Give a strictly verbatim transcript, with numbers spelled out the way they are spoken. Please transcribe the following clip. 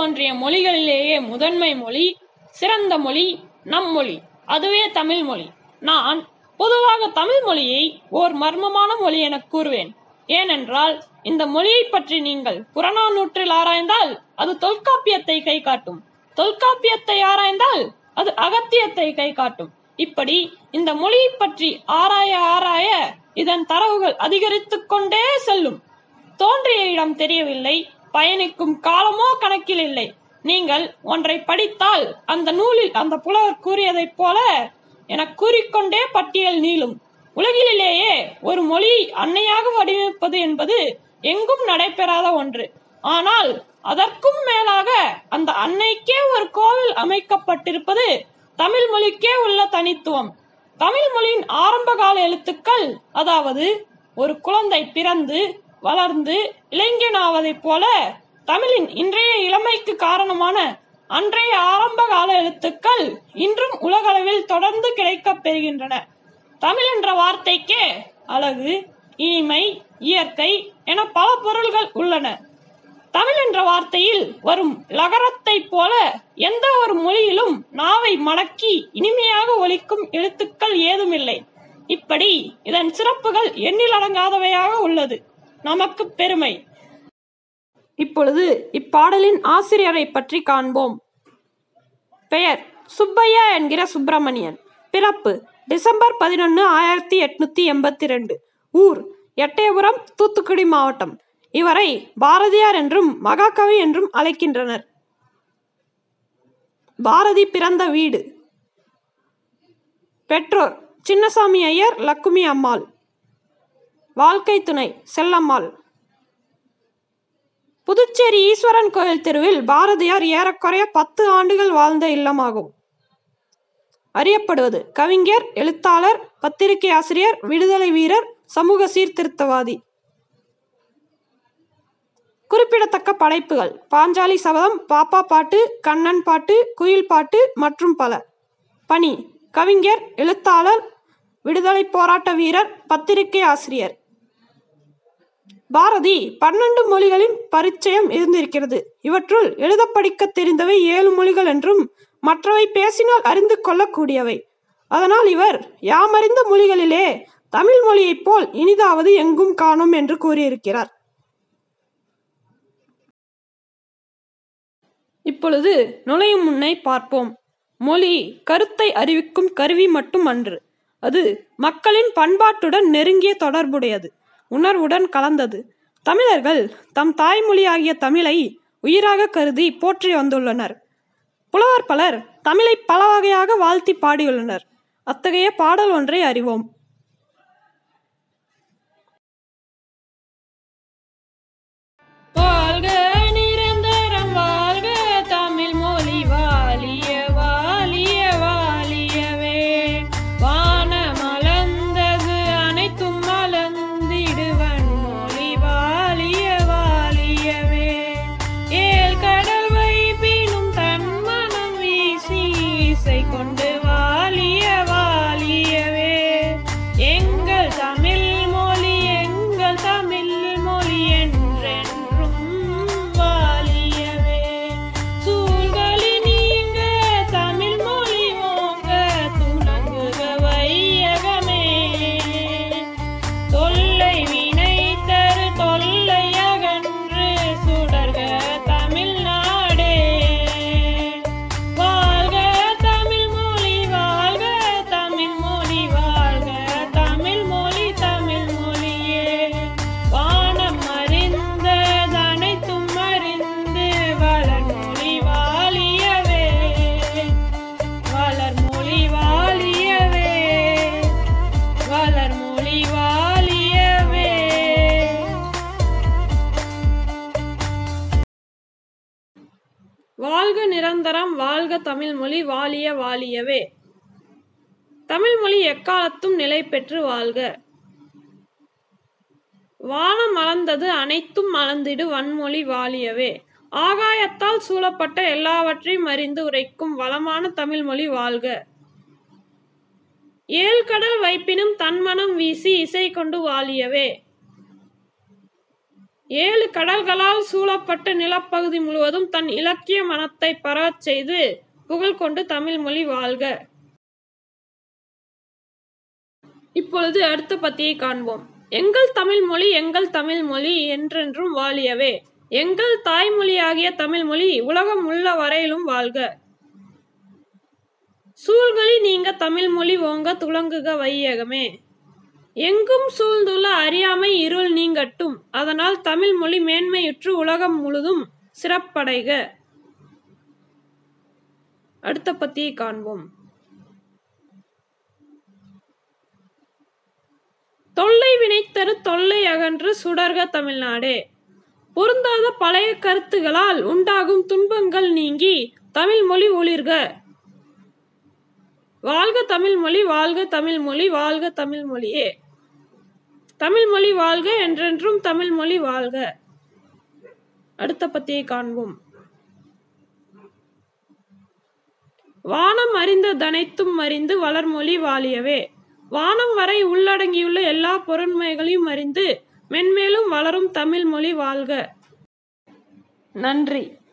தோன்றிய மொழிகளிலேயே முதன்மை மொழி, சிறந்த மொழி நம் மொழி, அதுவே தமிழ் மொழி. நான் பொதுவாக தமிழ் மொழியை ஓர் மர்மமான மொழி என கூறுவேன். ஏனென்றால் இந்த மொழியை பற்றி நீங்கள் புறநானூற்றில் ஆராய்ந்தால் அது தொல்காப்பியத்தை கை காட்டும், தொல்காப்பியத்தை ஆராய்ந்தால் அது அகத்தியத்தை கை காட்டும். இப்படி இந்த மொழியை பற்றி ஆராய ஆராய இதன் தரவுகள் அதிகரித்துக் கொண்டே செல்லும். தோன்றிய இடம் தெரியவில்லை, பயணிக்கும் காலமோ கணக்கில் இல்லை. நீங்கள் ஒன்றை படித்தால் அந்த நூலில் அந்த புலவர் கூறியதைப் போல என கூறிக்கொண்டே பட்டியல் நீளும். உலகிலேயே ஒரு மொழியை அன்னையாக வடிவமைப்பது என்பது எங்கும் நடைபெறாத ஒன்று. ஆனால் அதற்கும் மேலாக அந்த அன்னைக்கே ஒரு கோவில் அமைக்கப்பட்டிருப்பது தமிழ் மொழிக்கே உள்ள தனித்துவம். தமிழ் மொழியின் ஆரம்ப கால எழுத்துக்கள், அதாவது ஒரு குழந்தை பிறந்து வளர்ந்து இளைஞனாவதைப் போல தமிழின் இன்றைய இளமைக்கு காரணமான அன்றைய ஆரம்ப கால எழுத்துக்கள் இன்றும் உலகளவில் தொடர்ந்து கிடைக்கப் பெறுகின்றன. தமிழ் என்ற வார்த்தைக்கே அழகு, இனிமை, இயற்கை என பல பொருள்கள் உள்ளன. தமிழ் என்ற வார்த்தையில் வரும் லகரத்தை போல எந்த ஒரு மொழியிலும் நாவை மடக்கி இனிமையாக ஒலிக்கும் எழுத்துக்கள் ஏதுமில்லை. இப்படி இதன் சிறப்புகள் எண்ணிலடங்காதவையாக உள்ளது. நமக்கு பெருமை. இப்பொழுது இப்பாடலின் ஆசிரியரை பற்றி காண்போம். பெயர் சுப்பையா என்கிற சுப்பிரமணியன். பிறப்பு டிசம்பர் பதினொன்று ஆயிரத்தி எட்நூத்தி எண்பத்தி ரெண்டு. ஊர் எட்டயபுரம், தூத்துக்குடி மாவட்டம். இவரை பாரதியார் என்றும் மகாகவி என்றும் அழைக்கின்றனர். பாரதி பிறந்த வீடு. பெற்றோர் சின்னசாமி ஐயர், லக்குமி அம்மாள். வாழ்க்கை துணை செல்லம்மாள். புதுச்சேரி ஈஸ்வரன் கோயில் தெருவில் பாரதியார் ஏறக்குறைய பத்து ஆண்டுகள் வாழ்ந்த இல்லமாகும். அறியப்படுவது கவிஞர், எழுத்தாளர், பத்திரிகை ஆசிரியர், விடுதலை வீரர், சமூக சீர்திருத்தவாதி. குறிப்பிடத்தக்க படைப்புகள் பாஞ்சாலி சபதம், பாப்பா பாட்டு, கண்ணன் பாட்டு, குயில் பாட்டு மற்றும் பல. பணி கவிஞர், எழுத்தாளர், விடுதலை போராட்ட வீரர், பத்திரிகை ஆசிரியர். பாரதி பன்னெண்டு மொழிகளின் பரிச்சயம் இருந்திருக்கிறது. இவற்றுள் எழுத படிக்க தெரிந்தவை ஏழு மொழிகள் என்றும் மற்றவை பேசினால் அறிந்து கொள்ளக்கூடியவை. அதனால் இவர் யாமறிந்த மொழிகளிலே தமிழ் மொழியைப் போல் இனிதாவது எங்கும் காணோம் என்று கூறியிருக்கிறார். இப்பொழுது நுழையும் முன்னை பார்ப்போம். மொழி கருத்தை அறிவிக்கும் கருவி மட்டும் அன்று. அது மக்களின் பண்பாட்டுடன் நெருங்கிய தொடர்புடையது, உணர்வுடன் கலந்தது. தமிழர்கள் தம் தாய்மொழியாகிய தமிழை உயிராக கருதி போற்றி வந்துள்ளனர். புலவர் பலர் தமிழை பல வகையாக வாழ்த்தி பாடியுள்ளனர். அத்தகைய பாடல் ஒன்றை அறிவோம். வாழ்க நிரந்தரம் வாழ்க தமிழ் மொழி வாழிய வாழிய வாழியவே. வானம் மலர்ந்தது அனைத்தும் மலர்ந்திடுவன் மொழி வாழிய வாழியவே. ஏல் கடல் வைப்பினும் தன் மனம் வீசி இசை கொண்டு வாழிய வாழியவே. எங்கள் தமிழ் மொழி எங்கள் தமிழ் மொழி என்றென்றும் வாழியவே. சூழ்களி நீங்க தமிழ் மொழி ஓங்க துணங்குக வையகமே. தொல்லை வினை தரு தொல்லை அகன்று சுடர்க தமிழ்நாடே. வாழ்க தமிழ் மொழி வாழ்க தமிழ் மொழி வாழ்க தமிழ் மொழி தமிழ் மொழியே. வானம் அறிந்தது அனைத்தும் அறிந்து வளர் மொழி வாழியவே. வளர் மொழி வாழியவே. வளர் மொழி வாழியவே. வாழ்க நிரந்தரம் வாழ்க தமிழ் மொழி வாழிய வாழியவே. தமிழ் மொழி எக்காலத்தும் நிலை பெற்று வாழ்க. வானம் மலர்ந்தது அனைத்தும் மலர்ந்திடு வன்மொழி வாழியவே. ஆகாயத்தால் சூழப்பட்ட எல்லாவற்றையும் அறிந்து உரைக்கும் வளமான தமிழ் மொழி வாழ்க. ஏழு கடல் வைப்பினும் தன்மனம் வீசி இசை கொண்டு வாழியவே. ஏழு கடல்களால் சூழப்பட்ட நிலப்பகுதி முழுவதும் தன் இலக்கிய மனத்தை பரவச் செய்து புகழ் கொண்டு தமிழ் மொழி வாழ்க. இப்பொழுது அடுத்த பத்தியை காண்போம். எங்கள் தமிழ் மொழி எங்கள் தமிழ் மொழி என்றென்றும் வாழியவே. எங்கள் தாய்மொழியாகிய தமிழ் மொழி உலகம் உள்ள வரையிலும் வாழ்க. சூழ்களி நீங்க தமிழ் மொழி ஓங்க துலங்குக வையகமே. எங்கும் சூழ்ந்துள்ள அறியாமை இருள் நீங்கட்டும். அதனால் தமிழ் மொழி மேன்மையுற்று உலகம் முழுதும் சிறப்படைக. அடுத்த பத்தியை காண்போம். தொல்லை வினைத்தரு தொல்லை அகன்று சுடர்க தமிழ்நாடே. பொருந்தாத பழைய கருத்துகளால் உண்டாகும் துன்பங்கள் நீங்கி தமிழ் மொழி ஒளிர்க. வாழ்க தமிழ் மொழி வாழ்க தமிழ் மொழி வாழ்க தமிழ் மொழியே. தமிழ் மொழி வாழ்க, என்றென்றும் தமிழ் மொழி வாழ்க. அடுத்த பத்தியை காண்போம். வானம் அறிந்ததனைத்தும் அறிந்து வளர்மொழி வாழியவே. வானம் வரை உள்ளடங்கியுள்ள எல்லா பொருண்மைகளையும் அறிந்து மென்மேலும் வளரும் தமிழ் மொழி வாழ்க. நன்றி.